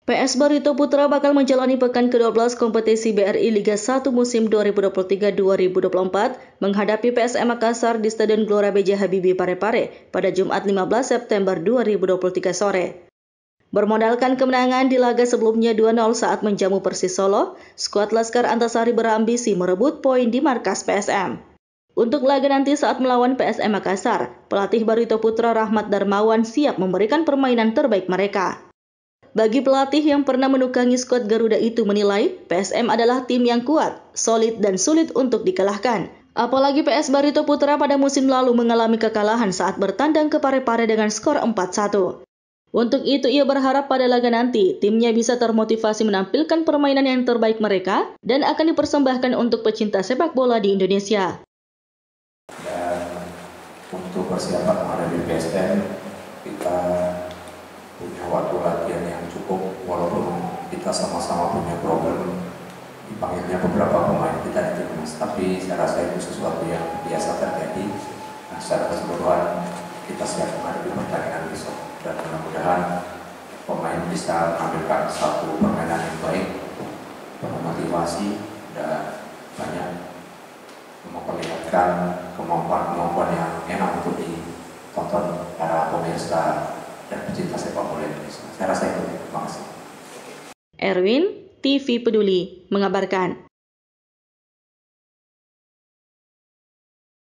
PS Barito Putra bakal menjalani pekan ke-12 kompetisi BRI Liga 1 musim 2023-2024 menghadapi PSM Makassar di Stadion Gelora B.J. Habibie Parepare pada Jumat 15 September 2023 sore. Bermodalkan kemenangan di laga sebelumnya 2-0 saat menjamu Persis Solo, skuad Laskar Antasari berambisi merebut poin di markas PSM. Untuk laga nanti saat melawan PSM Makassar, pelatih Barito Putra Rahmat Darmawan siap memberikan permainan terbaik mereka. Bagi pelatih yang pernah menukangi skuad Garuda itu menilai, PSM adalah tim yang kuat, solid dan sulit untuk dikalahkan. Apalagi PS Barito Putra pada musim lalu mengalami kekalahan saat bertandang ke Parepare dengan skor 4-1. Untuk itu ia berharap pada laga nanti, timnya bisa termotivasi menampilkan permainan yang terbaik mereka dan akan dipersembahkan untuk pecinta sepak bola di Indonesia. Dan untuk persiapan menghadapi PSM, kita punya waktu latihan yang cukup, walaupun kita sama-sama punya problem dipanggilnya beberapa pemain kita di timnas, tapi saya rasa itu sesuatu yang biasa terjadi. Nah, secara keseluruhan kita siap menghadapi pertandingan besok dan mudah-mudahan pemain bisa mengambilkan satu permainan yang baik, memotivasi dan banyak memperlihatkan kemampuan yang enak untuk ditonton para pemirsa dan pecinta sepak bola Indonesia. Saya rasa itu. Terima kasih. Erwin, TV Peduli, mengabarkan.